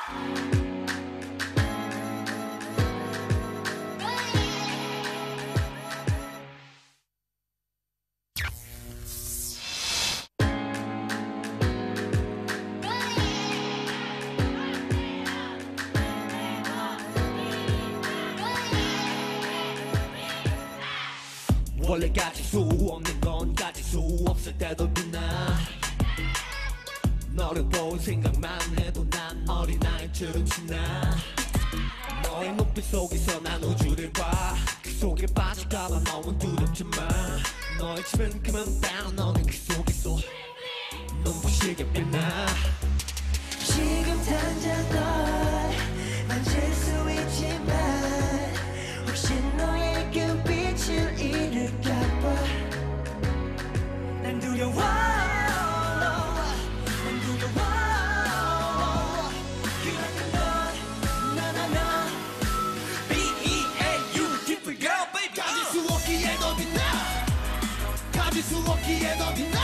원래 가질 수 없는 건 가질 수 없을 때도 있나. 너를 볼 생각만 해도 난 어린아이처럼 지나. 너의 눈빛 속에서 난 우주를 봐. 그 속에 빠질까봐 너무 두렵지만 너의 집은 그만 down. 너는 그 속에서 눈부시게 빛나. 지금 당장 널 만질 수 있지만 혹시 너의 그 빛을 잃을까봐 난 두려워. 난 두려워. 그만큼 넌 나나나 B-E-A-U different girl baby. 가질 수 없기에 더 빛나. 가질 수 없기에 더 빛나.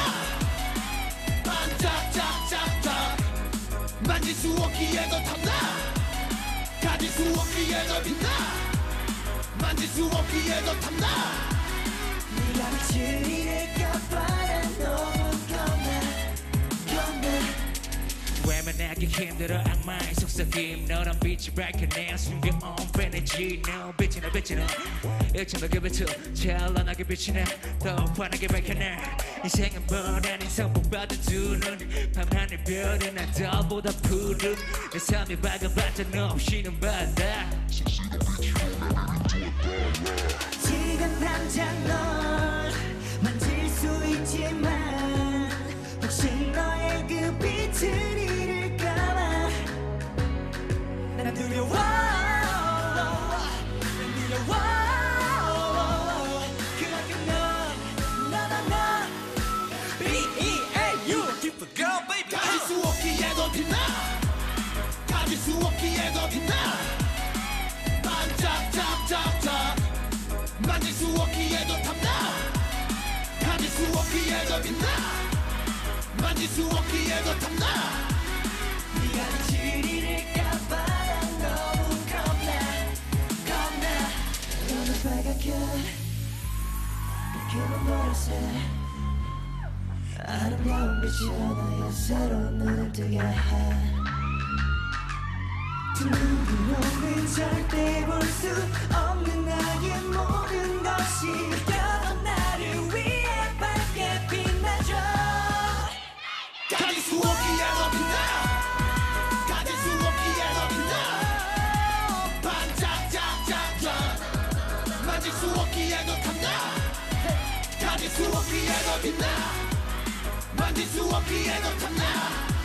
반짝짝짝짝 만질 수 없기에 더 탐나. 가질 수 없기에 더 빛나. 만질 수 없기에 더 탐나. 네가 빛을 잃을까봐 난 너무 겁나. 외면하기 힘들어 악마의 속삭임. 너란 빛이 밝혀내 숨겨온 에너지. 너 빛이나 빛이나 일정하게 비춰 찬란하게 비치네. 더 환하게 밝혀내. 인생은 뻔한 인성복받은 두 눈. 밤하늘 별은 난 너보다 푸른. 내 삶이 밝아봤자 너 없이는 바다. 지금 당장 널 만질 수 있지만 혹시 너의 그 빛을 잃을까봐 난 두려워. 난 두려워. 그만큼 넌 나나나 B-E-A-U different girl baby. 가질 수 없기에 더 빛나. 가질 수 없기에 더 빛나. 반짝짝짝짝 만질 수 없기에 더 탐나. 가질 수 없기에 더 빛나. 만질 수 없기에 더 탐나. 네가 빛을 잃을까봐 난 너무 겁나. 너는 빨갛게 그만 보라색 아름다운 빛으로 너의 새로운 눈을 뜨게 해. 두 눈으로는 절대 볼 수 없는 나의 모든 것이 뜨거운 나를 위해 밝게 빛나줘. 가질 수 없기에 더 빛나. 가질 수 없기에 더 빛나. 반짝짝짝짝 만질 수 없기에 더 탐나. 가질 수 없기에 더 빛나. 만질 수 없기에 더 탐나.